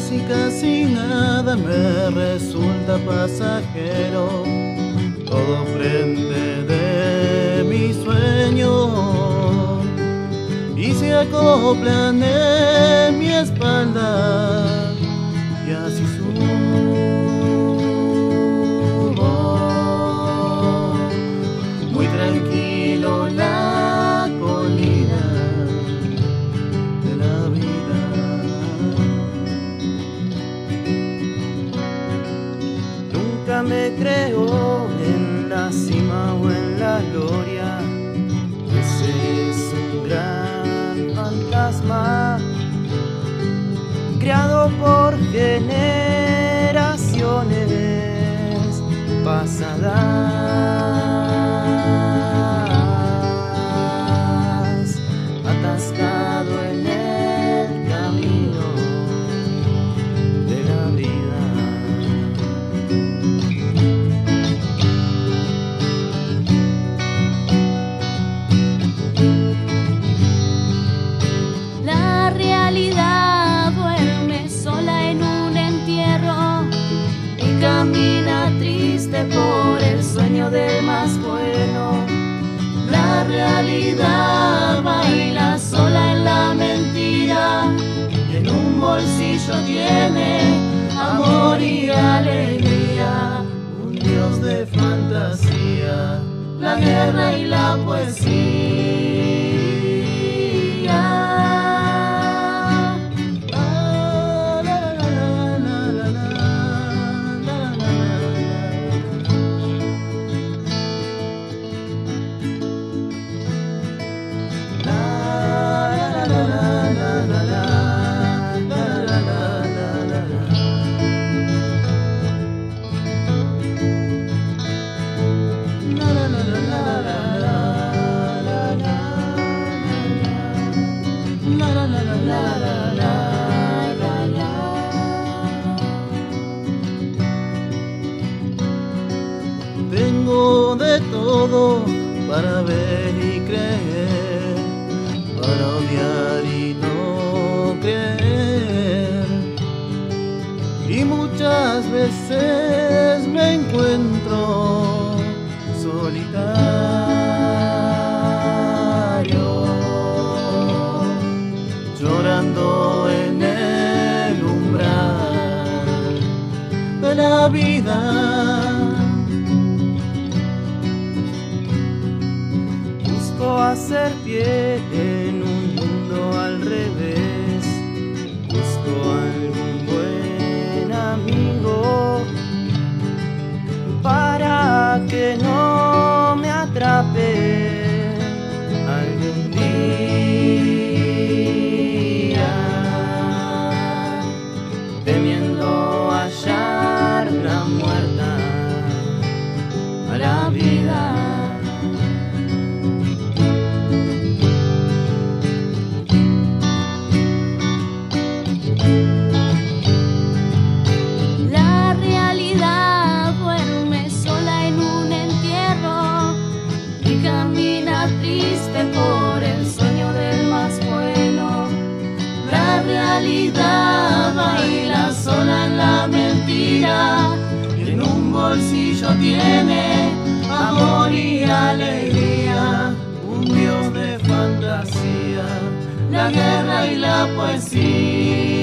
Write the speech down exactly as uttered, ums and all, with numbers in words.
Si casi nada me resulta pasajero, todo prende de mi sueño y se acoplan en mi espalda y así subo muy tranquilo la colina de la vida. Nunca me creo en la cima o en la gloria, ese es un gran fantasma creado por generaciones pasadas, atascado en el camino de la vida. La realidad duerme sola en un entierro y camina triste por el sueño del más bueno. La realidad baila sola en la mentira y en un bolsillo tiene amor y alegría. Un dios de fantasía, La guerra y la poesía. Tengo de todo para ver y creer, para odiar y no creer. Y muchas veces me encuentro solitario, llorando en el umbral de la vida. Hacer pie en un mundo al revés, busco algún buen amigo para que no me atrape algún día, temiendo hallar la muerta a la vida. Por el sueño del más bueno, la realidad baila sola en la mentira y en un bolsillo tiene amor y alegría. Un dios de fantasía, La guerra y la poesía.